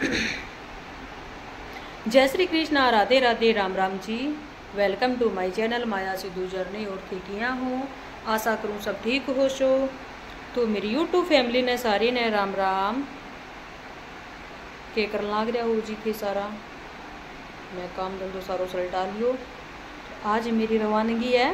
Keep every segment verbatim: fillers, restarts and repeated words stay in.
जय Shri Krishna, Radhe Radhe, Ram Ram ji. Welcome to my channel Maya Sidhu journey. और ठीक हूँ, आशा करूँ सब ठीक हो सो। तो मेरी यूट्यूब फैमिली ने सारी ने राम राम के कर लाग रहा हो जी थे सारा। मैं काम धंधो सारो सलटा लियो। आज मेरी रवानगी है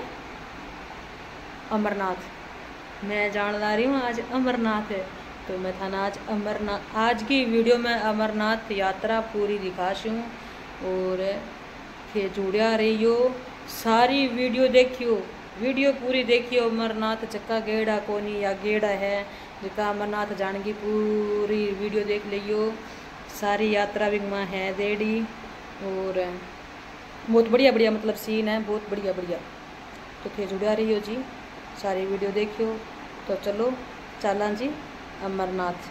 अमरनाथ। मैं जान ला रही हूँ आज अमरनाथ है, तो मैं थाना आज अमरनाथ आज की वीडियो में अमरनाथ यात्रा पूरी दिखाशूँ और फिर जुड़िया रहियो, सारी वीडियो देखियो, वीडियो पूरी देखियो। अमरनाथ चक्का गेड़ा कोनी या गेड़ा है जिका अमरनाथ जाने की पूरी वीडियो देख लियो। सारी यात्रा भी माँ है देड़ी और बहुत बढ़िया बढ़िया मतलब सीन है, बहुत बढ़िया बढ़िया। तो फिर जुड़िया रहियो जी, सारी वीडियो देखियो। तो चलो चला जी अमरनाथ।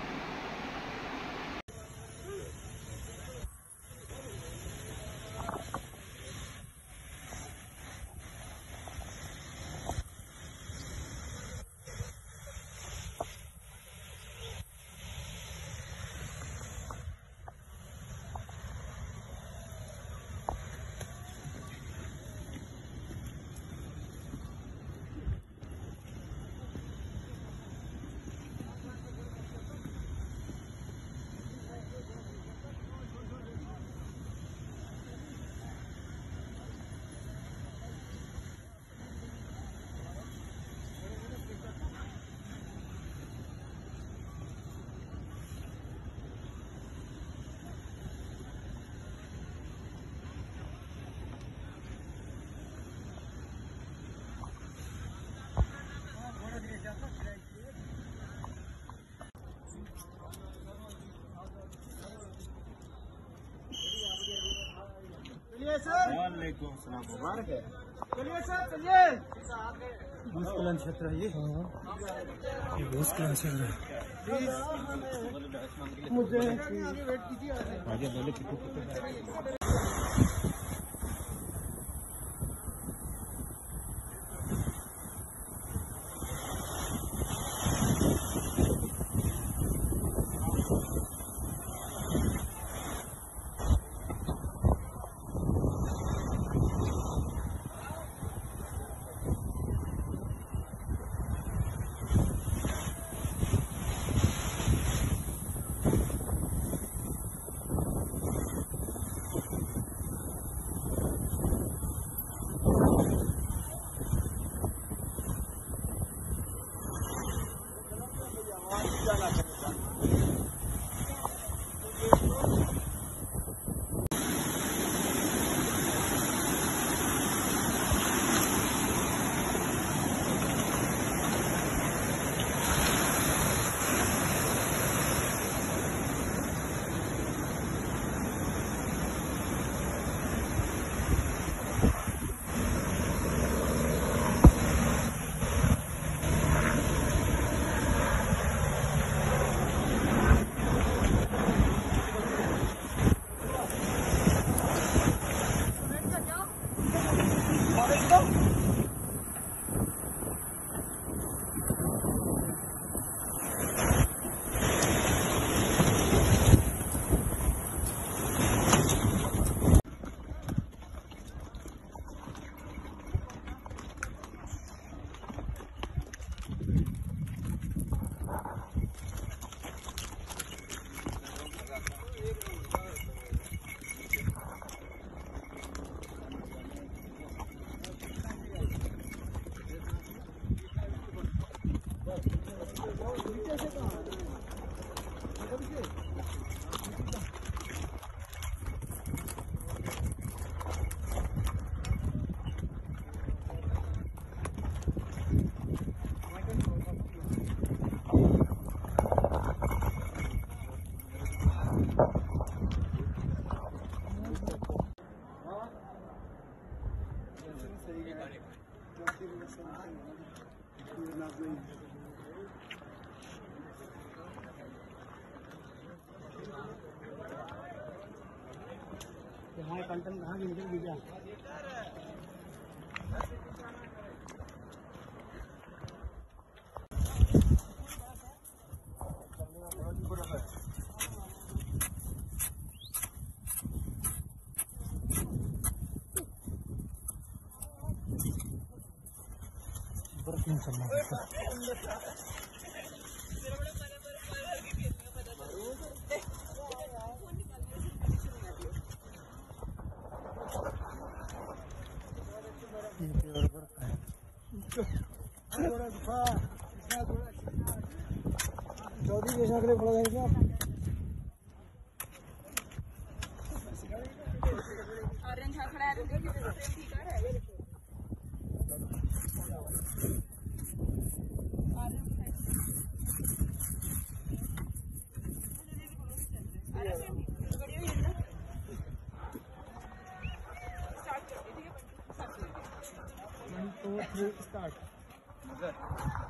चलिए सर। वालेकुम सलाम, मुबारक है। चलिए सर, चलिए। भूस्खलन क्षेत्र है ये। ये भूस्खलन क्षेत्र है। मुझे आगे बोले। हमारे कंटेंट कहाँ की निकल गया। तीन चलना पड़ता। चौधरी जैसा के लिए पड़ा जाएगा ऑरेंज हां खड़ा है ठीक है वन टू थ्री स्टार्ट।